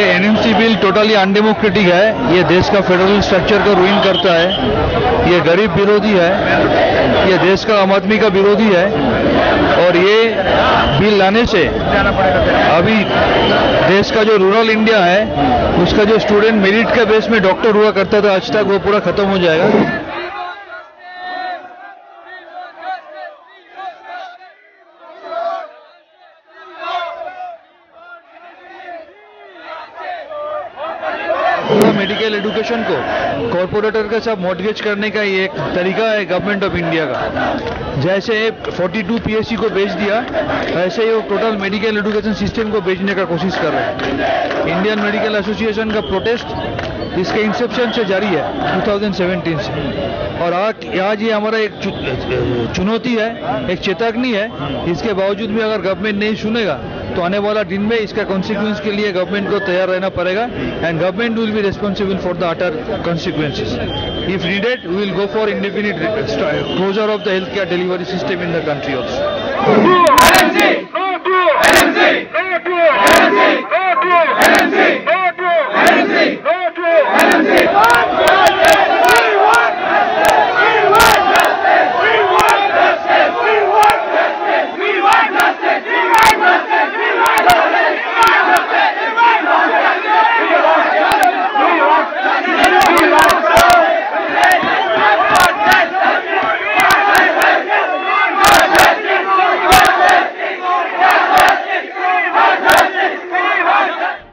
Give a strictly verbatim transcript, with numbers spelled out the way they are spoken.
ये NMC bill totally undemocratic है, ये देश का फेडरल स्ट्रक्चर को रुइन करता है, ये गरीब विरोधी है, ये देश का आम आदमी का विरोधी है। और ये बिल लाने से अभी देश का जो रूरल इंडिया है उसका जो स्टूडेंट मेरिट के बेस में डॉक्टर हुआ करता था आज तक, वो पूरा खत्म हो जाएगा। मेडिकल एजुकेशन को कॉर्पोरेटर के साथ मॉर्गेज करने का ये एक तरीका है गवर्नमेंट ऑफ इंडिया का। जैसे बयालीस पीएससी को बेच दिया, ऐसे ही वो टोटल मेडिकल एजुकेशन सिस्टम को बेचने का कोशिश कर रहे हैं। इंडियन मेडिकल एसोसिएशन का प्रोटेस्ट इसके इंसेप्शन से जारी है दो हज़ार सत्रह से, और आज आज ये हमारा एक चुनौती है, एक चेतावनी है। इसके बावजूद भी अगर गवर्नमेंट नहीं सुनेगा तो आने वाला दिन में इसका कॉन्सिक्वेंस के लिए गवर्नमेंट को तैयार रहना पड़ेगा, and government will be responsible for the utter consequences. If needed we will go for indefinite closure of the health care delivery system in the country also.